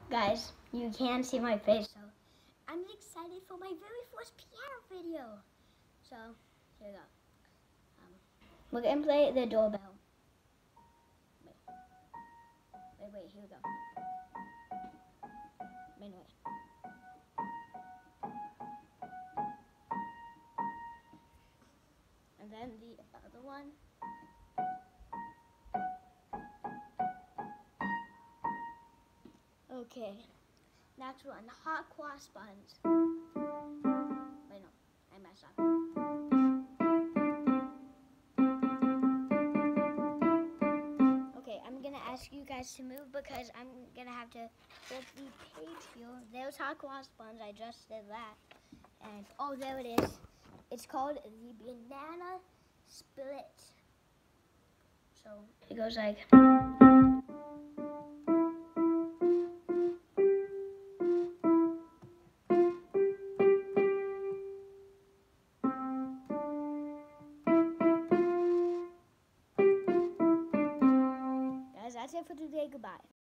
Guys, you can't see my face, so I'm excited for my very first piano video. So, here we go. We're gonna play the doorbell. Wait, here we go. Wait. And then the other one. Okay, next one, hot cross buns. Wait, no, I messed up. Okay, I'm gonna ask you guys to move because I'm gonna have to flip the page here. There's hot cross buns, I just did that. And, oh, there it is. It's called the banana split. So, it goes like... Guys, that's it for today. Goodbye.